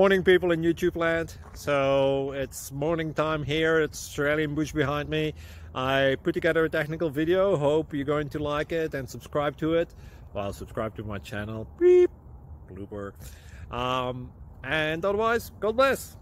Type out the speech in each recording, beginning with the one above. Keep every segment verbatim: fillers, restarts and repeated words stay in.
Morning, people in YouTube land. So it's morning time here. It's Australian bush behind me. I put together a technical video. Hope you're going to like it and subscribe to it. Well, subscribe to my channel. Beep. Blooper. Um, and otherwise, God bless.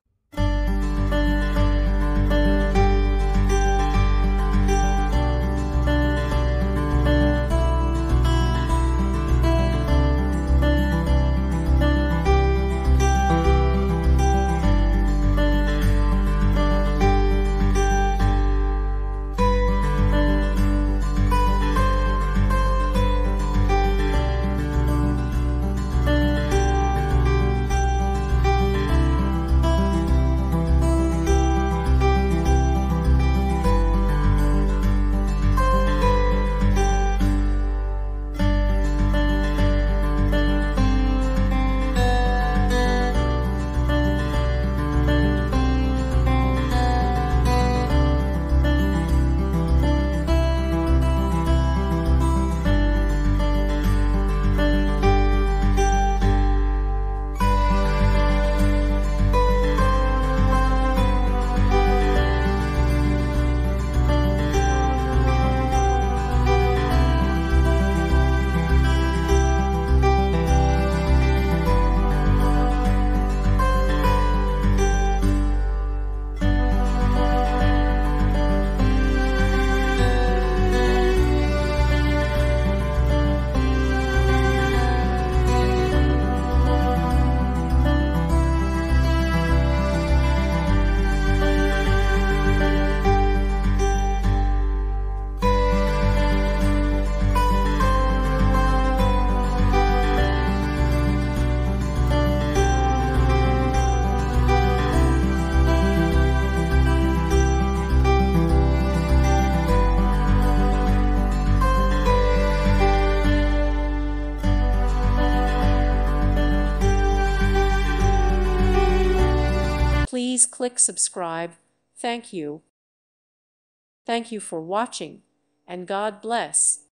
Please click subscribe. Thank you. Thank you for watching, and God bless.